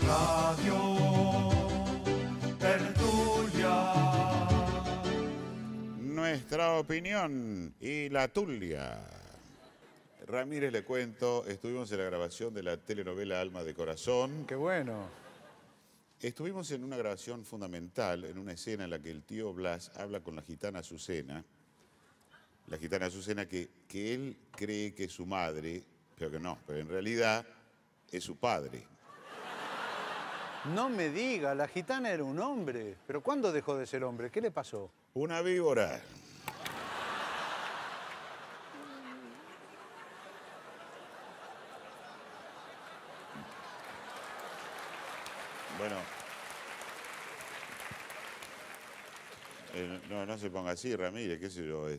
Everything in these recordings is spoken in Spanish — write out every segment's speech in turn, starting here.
Radio Tertulia. Nuestra opinión y la tulia. Ramírez, le cuento, estuvimos en la grabación de la telenovela Alma de Corazón. ¡Qué bueno! Estuvimos en una grabación fundamental, en una escena en la que el tío Blas habla con la gitana Azucena. La gitana Azucena que él cree que es su madre, pero que no, pero en realidad es su padre. No me diga, la gitana era un hombre. ¿Pero cuándo dejó de ser hombre? ¿Qué le pasó? Una víbora. Bueno, no se ponga así, Ramírez, qué sé yo,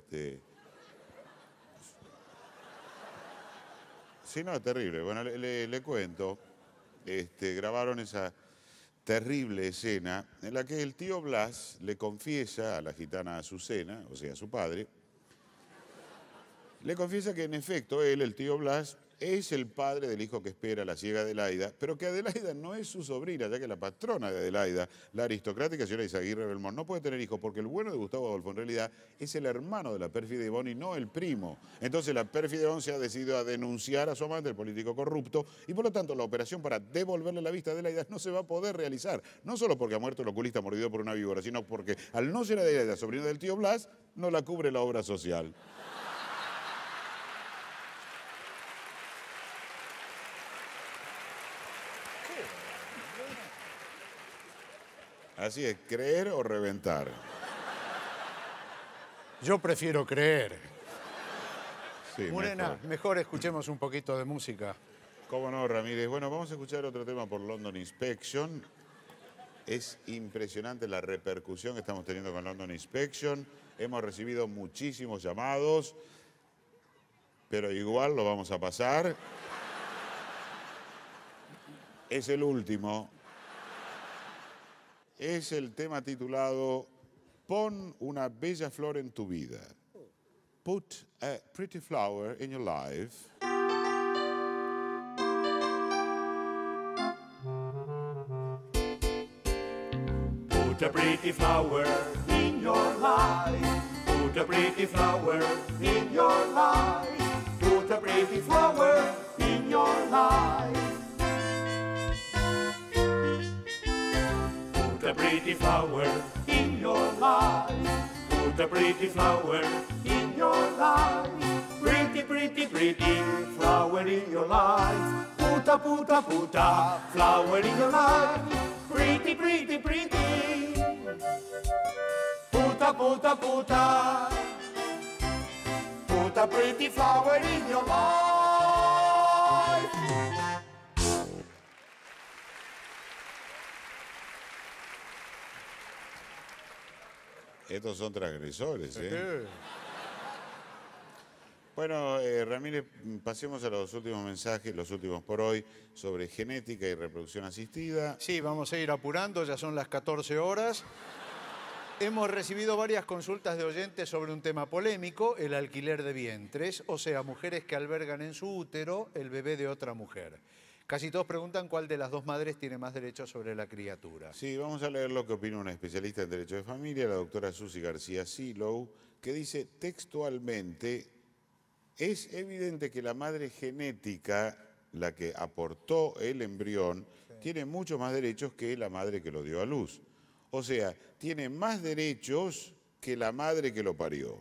Sí, no, terrible. Bueno, le cuento, grabaron esa terrible escena en la que el tío Blas le confiesa a la gitana Azucena, o sea, a su padre, le confiesa que en efecto él, el tío Blas, es el padre del hijo que espera la ciega Adelaida, pero que Adelaida no es su sobrina, ya que la patrona de Adelaida, la aristocrática señora Izaguirre Belmont, no puede tener hijos porque el bueno de Gustavo Adolfo en realidad es el hermano de la pérfida Ivonne y no el primo. Entonces la pérfida Ivonne se ha decidido a denunciar a su amante, el político corrupto, y por lo tanto la operación para devolverle la vista a Adelaida no se va a poder realizar. No solo porque ha muerto el oculista mordido por una víbora, sino porque al no ser Adelaida sobrina del tío Blas, no la cubre la obra social. Así es, creer o reventar. Yo prefiero creer. Sí, Morena, mejor escuchemos un poquito de música. ¿Cómo no, Ramírez? Bueno, vamos a escuchar otro tema por London Inspection. Es impresionante la repercusión que estamos teniendo con London Inspection. Hemos recibido muchísimos llamados, pero igual lo vamos a pasar. Es el último. Es el tema titulado Pon una bella flor en tu vida. Put a pretty flower in your life. Put a pretty flower in your life. Put a pretty flower in your life. Put a pretty flower in your life. Put a pretty flower in your life. Put a pretty flower in your life. Pretty, pretty, pretty flower in your life. Put a flower in your life. Pretty, pretty, pretty. Put a pretty flower in your life. Estos son transgresores, ¿eh? Bueno, Ramírez, pasemos a los últimos mensajes, los últimos por hoy, sobre genética y reproducción asistida. Sí, vamos a ir apurando, ya son las 14 horas. Hemos recibido varias consultas de oyentes sobre un tema polémico, el alquiler de vientres, o sea, mujeres que albergan en su útero el bebé de otra mujer. Casi todos preguntan cuál de las dos madres tiene más derechos sobre la criatura. Sí, vamos a leer lo que opina una especialista en Derecho de Familia, la doctora Susi García Silow, que dice textualmente: es evidente que la madre genética, la que aportó el embrión, tiene muchos más derechos que la madre que lo dio a luz. O sea, tiene más derechos que la madre que lo parió.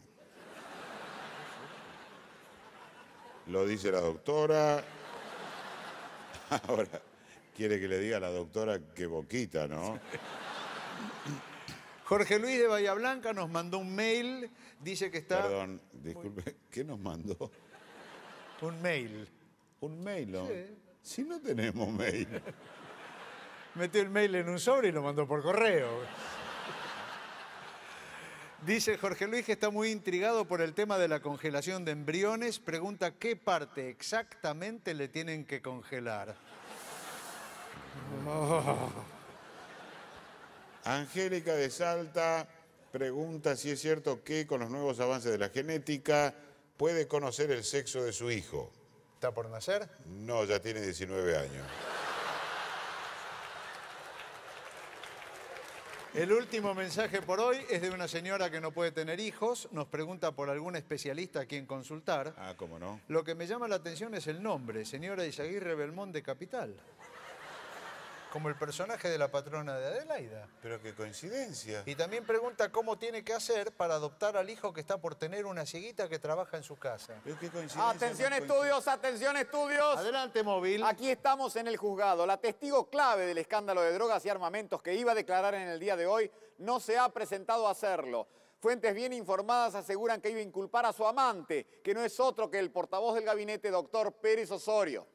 Lo dice la doctora. Ahora, quiere que le diga a la doctora qué boquita, ¿no? Jorge Luis de Bahía Blanca nos mandó un mail, dice que está... Perdón, disculpe, ¿qué nos mandó? Un mail. ¿Un mail? ¿No? Sí. Si no tenemos mail. Metió el mail en un sobre y lo mandó por correo. Dice Jorge Luis que está muy intrigado por el tema de la congelación de embriones. Pregunta qué parte exactamente le tienen que congelar. Oh. Angélica de Salta pregunta si es cierto que con los nuevos avances de la genética puede conocer el sexo de su hijo. ¿Está por nacer? No, ya tiene 19 años. El último mensaje por hoy es de una señora que no puede tener hijos. Nos pregunta por algún especialista a quien consultar. Ah, cómo no. Lo que me llama la atención es el nombre, señora Izaguirre Belmont de Capital. Como el personaje de la patrona de Adelaida. Pero qué coincidencia. Y también pregunta cómo tiene que hacer para adoptar al hijo que está por tener una cieguita que trabaja en su casa. Pero qué coincidencia. Atención estudios, atención estudios. Adelante, móvil. Aquí estamos en el juzgado. La testigo clave del escándalo de drogas y armamentos que iba a declarar en el día de hoy no se ha presentado a hacerlo. Fuentes bien informadas aseguran que iba a inculpar a su amante, que no es otro que el portavoz del gabinete, doctor Pérez Osorio.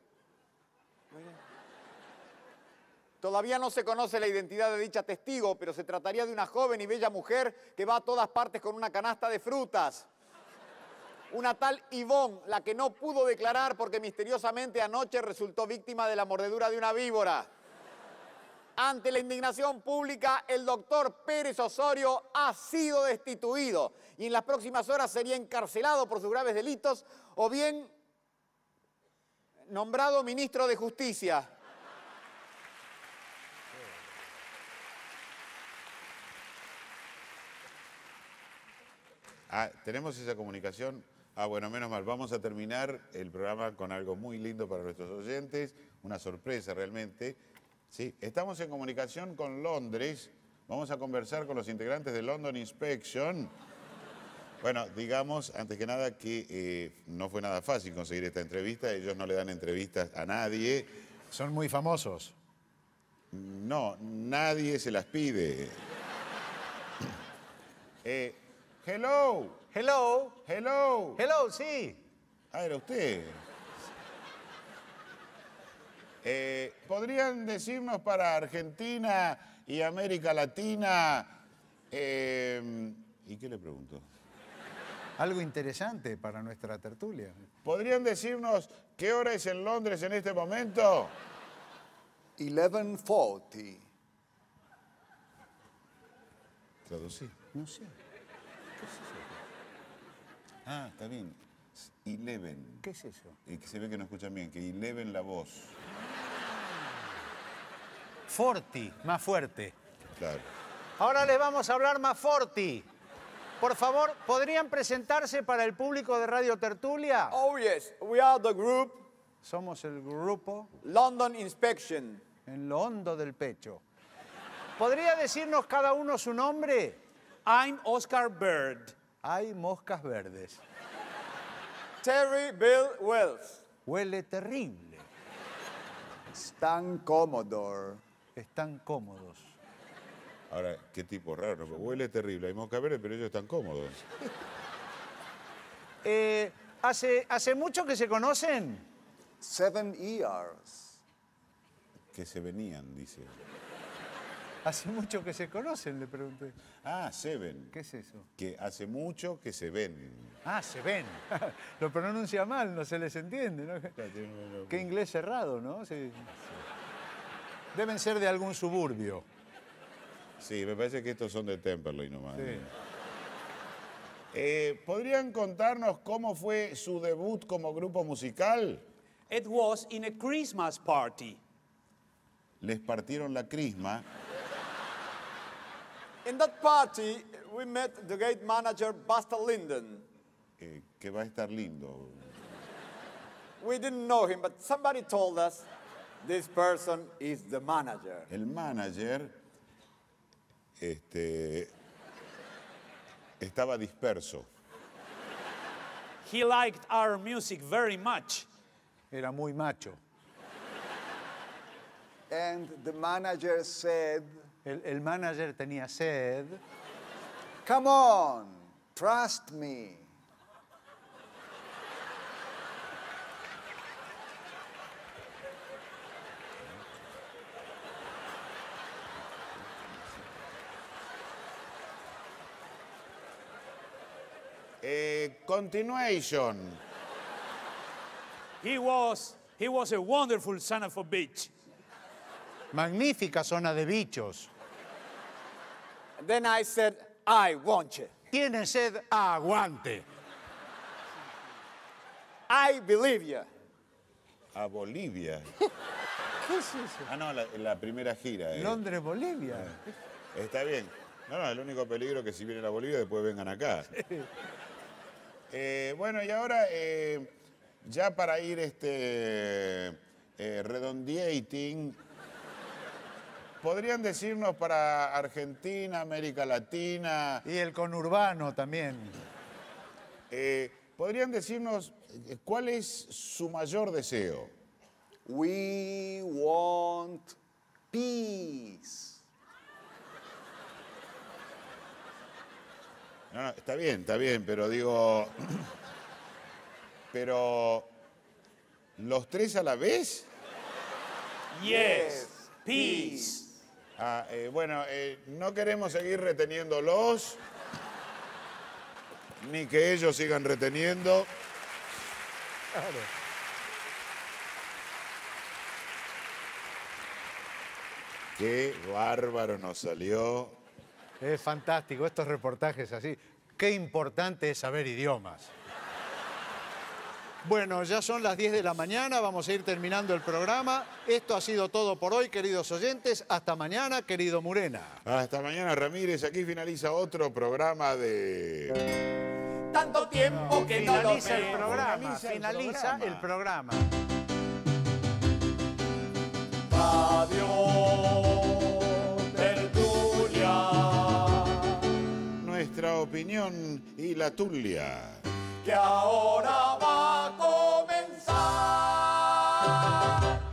Todavía no se conoce la identidad de dicha testigo, pero se trataría de una joven y bella mujer que va a todas partes con una canasta de frutas. Una tal Ivonne, la que no pudo declarar porque misteriosamente anoche resultó víctima de la mordedura de una víbora. Ante la indignación pública, el doctor Pérez Osorio ha sido destituido y en las próximas horas sería encarcelado por sus graves delitos o bien nombrado ministro de Justicia. Ah, ¿tenemos esa comunicación? Ah, bueno, menos mal. Vamos a terminar el programa con algo muy lindo para nuestros oyentes, una sorpresa realmente. Sí, estamos en comunicación con Londres. Vamos a conversar con los integrantes de London Inspection. Bueno, digamos, antes que nada, que no fue nada fácil conseguir esta entrevista. Ellos no le dan entrevistas a nadie. Son muy famosos. No, nadie se las pide. Hello. Hello. Hello. Hello, sí. Ah, era usted. ¿Podrían decirnos para Argentina y América Latina? ¿Y qué le pregunto? Algo interesante para nuestra tertulia. ¿Podrían decirnos qué hora es en Londres en este momento? 11:40. Traducí. No sé. Ah, está bien. 11. ¿Qué es eso? Y que se ve que no escuchan bien, que 11 la voz. Forti, más fuerte. Claro. Ahora les vamos a hablar más forti. Por favor, ¿podrían presentarse para el público de Radio Tertulia? Oh yes, we are the group Somos el grupo London Inspection. en lo hondo del pecho. ¿Podría decirnos cada uno su nombre? I'm Oscar Bird. Hay moscas verdes. Terry Bill Wells. Huele terrible. Stan Commodore. Están cómodos. Ahora, qué tipo raro, ¿no? Huele terrible. Hay mosca verde, pero ellos están cómodos. ¿Hace mucho que se conocen? 7 years. Que se venían, dice. Hace mucho que se conocen, le pregunté. Ah, Seven. ¿Qué es eso? Que hace mucho que se ven. Ah, se ven. Lo pronuncia mal, no se les entiende, ¿no? Qué inglés cerrado, ¿no? Sí. Deben ser de algún suburbio. Sí, me parece que estos son de Temperley nomás. Sí. ¿Podrían contarnos cómo fue su debut como grupo musical? It was in a Christmas party. Les partieron la crisma. In that party, we met the gate manager, Buster Linden. Que va a estar lindo. We didn't know him, but somebody told us this person is the manager. El manager estaba disperso. He liked our music very much. Era muy macho. And the manager said, El manager tenía sed. "Come on, trust me." Continuation. He was a wonderful son of a bitch. Magnífica zona de bichos. And then I said, I want you. Tiene sed, aguante. I believe you. A Bolivia. ¿Qué es eso? Ah, no, la primera gira. Londres, Bolivia. Está bien. No, el único peligro es que si vienen a Bolivia después vengan acá. Bueno, y ahora, ya para ir redondeating, ¿podrían decirnos para Argentina, América Latina, Y el conurbano también. podrían decirnos cuál es su mayor deseo? We want peace. No, está bien, pero digo... Pero... ¿Los tres a la vez? Yes. Peace. Bueno, no queremos seguir reteniéndolos, ni que ellos sigan reteniendo. Qué bárbaro nos salió. Es fantástico, estos reportajes así. Qué importante es saber idiomas. Bueno, ya son las 10 de la mañana, vamos a ir terminando el programa. Esto ha sido todo por hoy, queridos oyentes. Hasta mañana, querido Murena. Hasta mañana, Ramírez. Aquí finaliza otro programa de... Tanto tiempo que no lo Finaliza el veo. programa, finaliza el programa. Radio Tertulia. Nuestra opinión y la tulia. Que ahora va a comenzar.